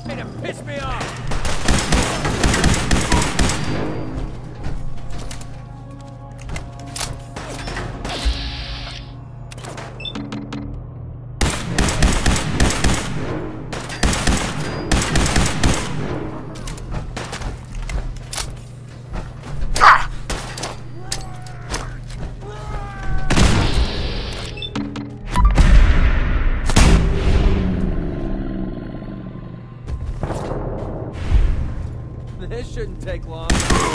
Way to piss me off! This shouldn't take long.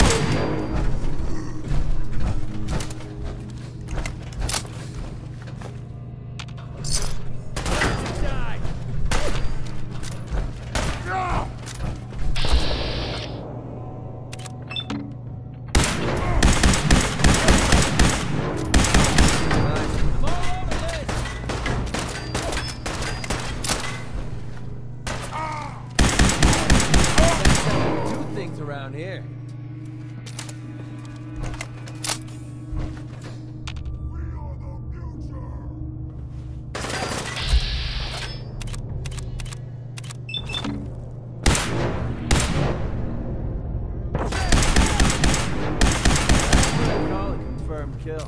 Around here. We are the future. Call it confirmed kill.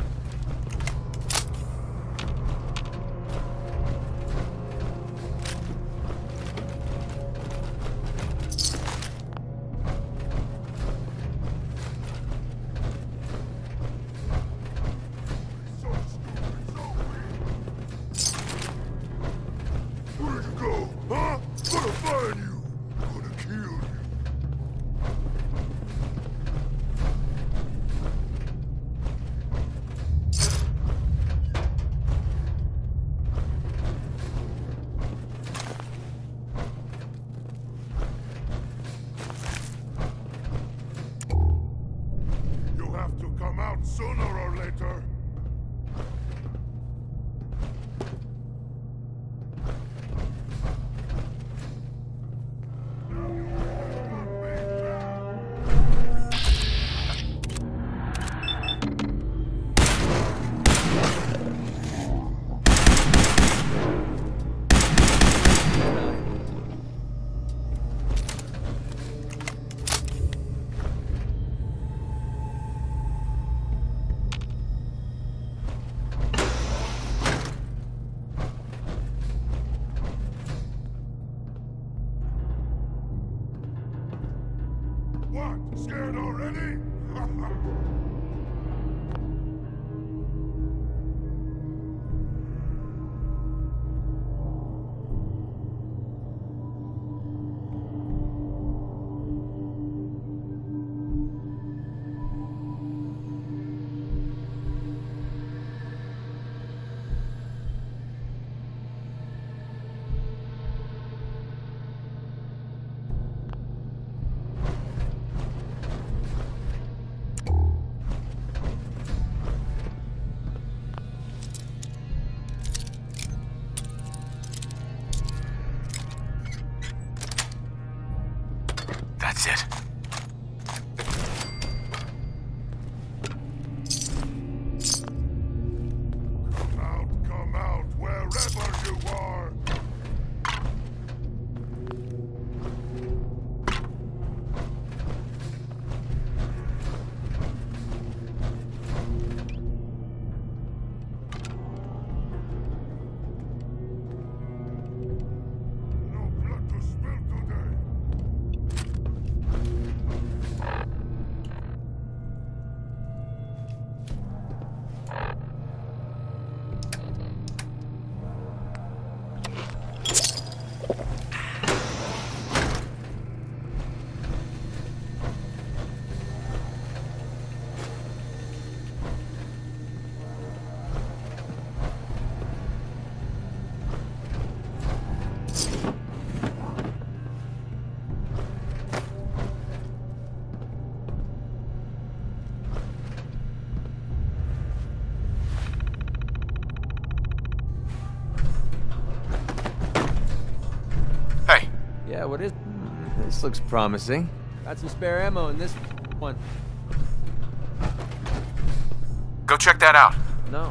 Where'd you go? Huh? Gonna find you. Gonna kill you. You'll have to come out sooner or later. What? Scared already? That's it. Come out, wherever you are. No blood to spill today. Yeah, what is... This looks promising. Got some spare ammo in this one. Go check that out. No.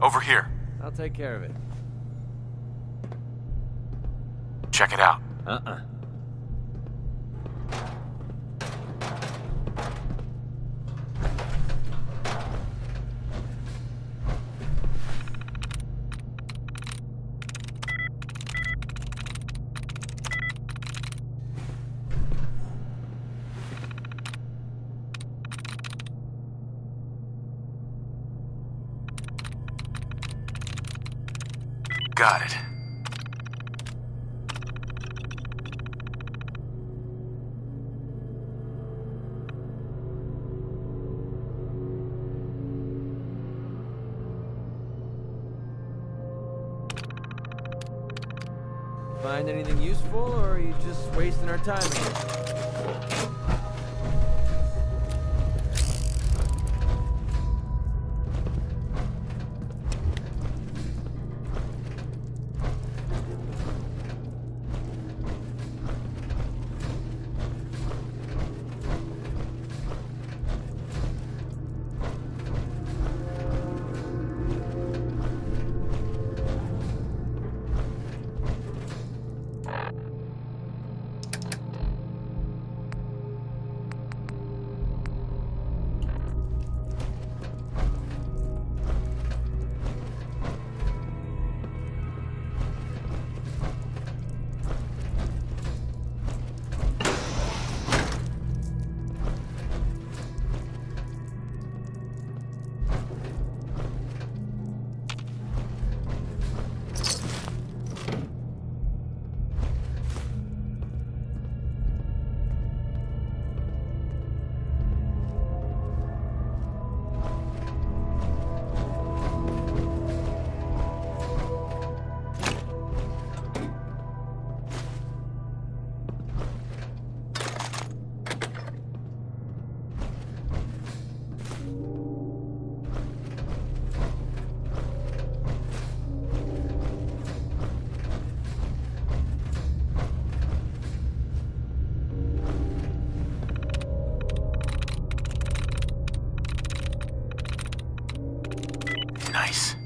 Over here. I'll take care of it. Check it out. Uh-uh. Got it. Find anything useful, or are you just wasting our time again? Nice.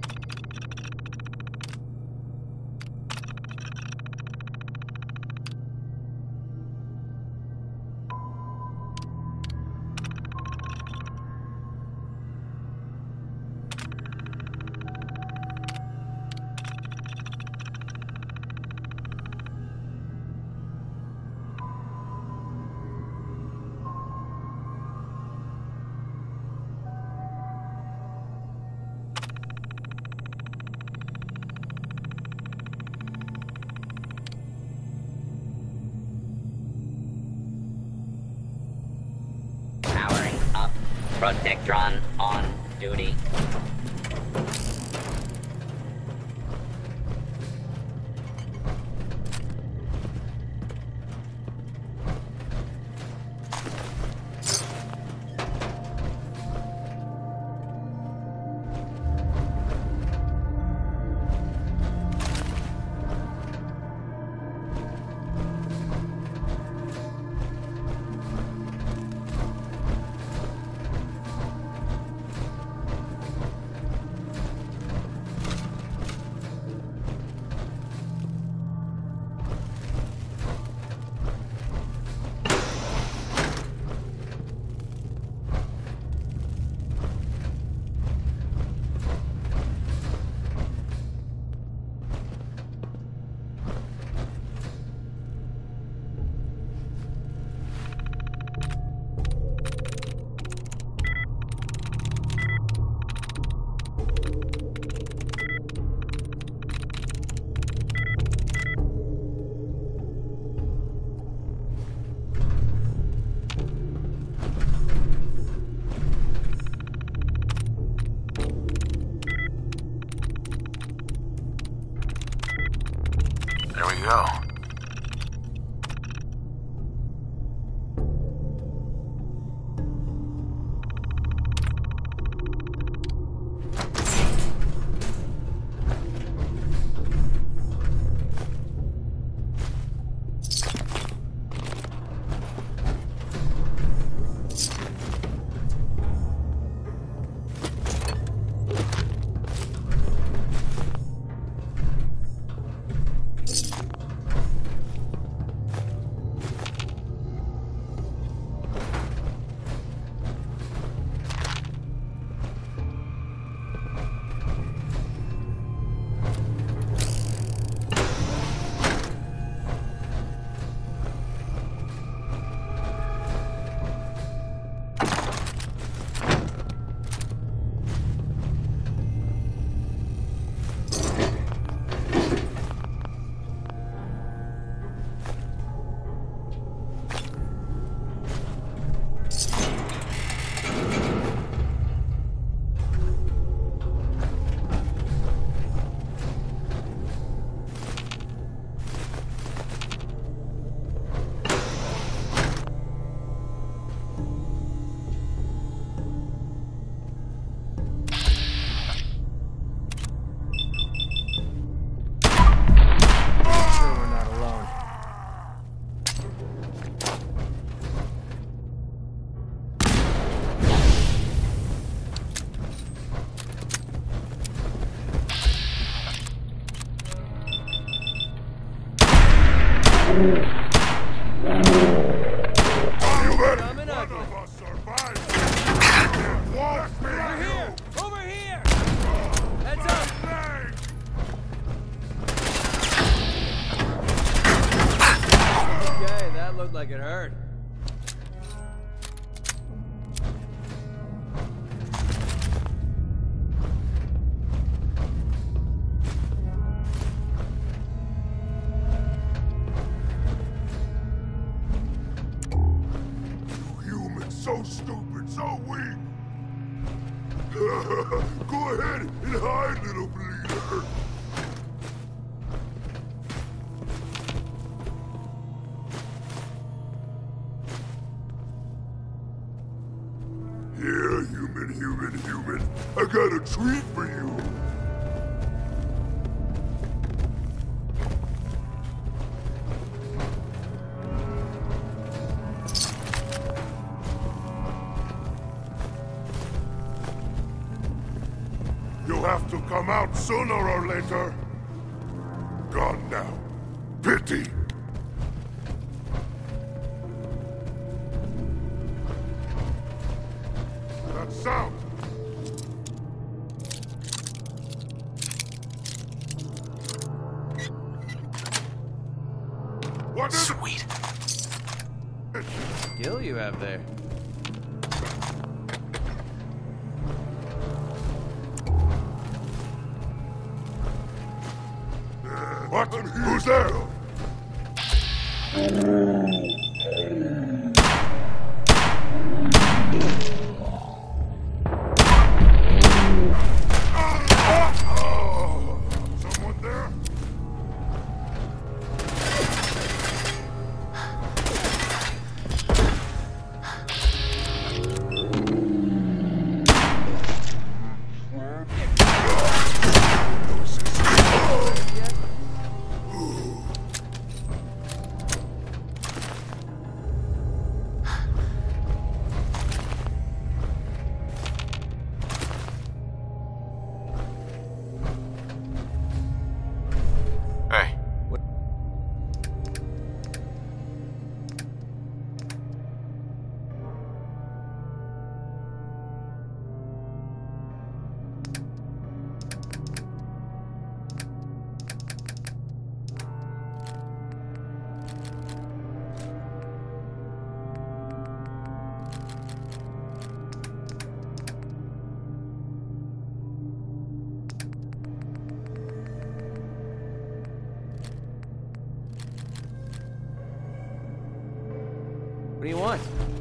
Powering up. Protectron on duty. There we go. You bet Coming one ugly. of us survives. Walk me Over here! Over here! Heads up! leg. Okay, that looked like it hurt. Humans so stupid, so weak. Go ahead and hide, little bleeder. Here, human. I got a treat for you. You'll have to come out sooner or later. Gone now. Pity. That sound. What is Sweet. it? Skill you have there. What? Who's there? Someone there? Hey, What do you want?